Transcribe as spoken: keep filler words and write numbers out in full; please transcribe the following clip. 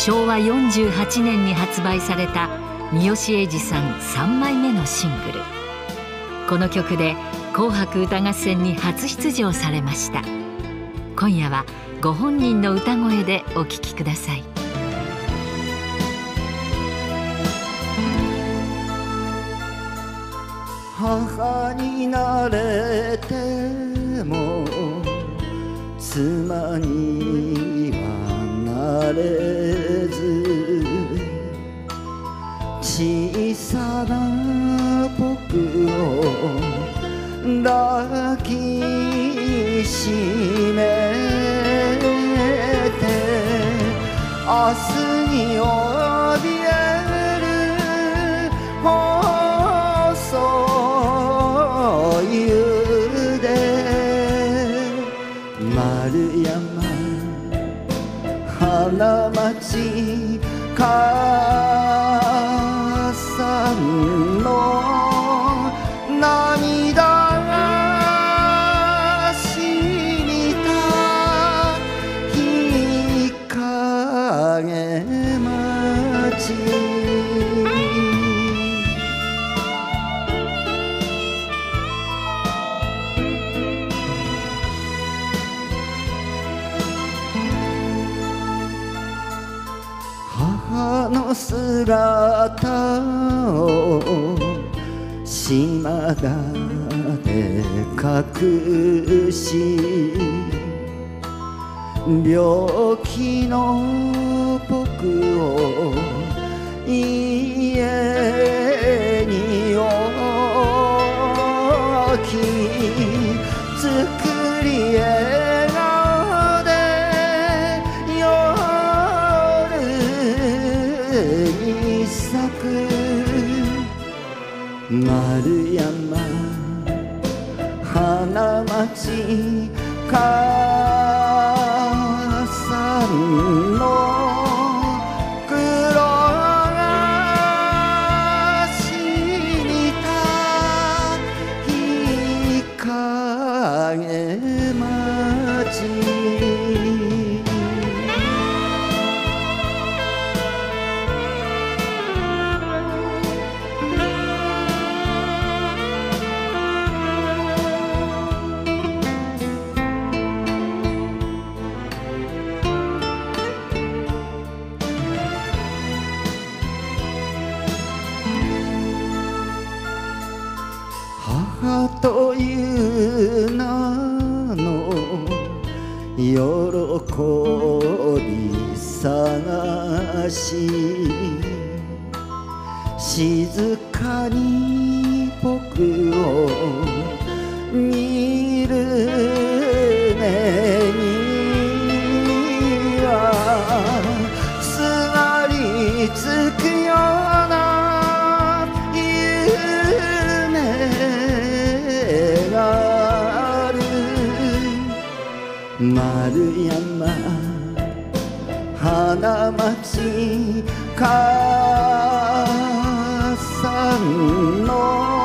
しょうわよんじゅうはちねんに発売された三好英治さんさんまいめのシングル。この曲で紅白歌合戦に初出場されました。今夜はご本人の歌声でお聴きください。 母になれても妻にはなれず、小さな僕を抱きしめて、明日に怯える細い腕、丸山花町母さんの涙が染みた日陰町、母の姿を島田で隠し、病気の僕を家に置き、作り笑顔で夜に咲く丸山花町母さんの黒が染みた日陰町、母という名の喜び探し、静かに僕を見る目にはすがりつくような夢がある、丸山花町母さんの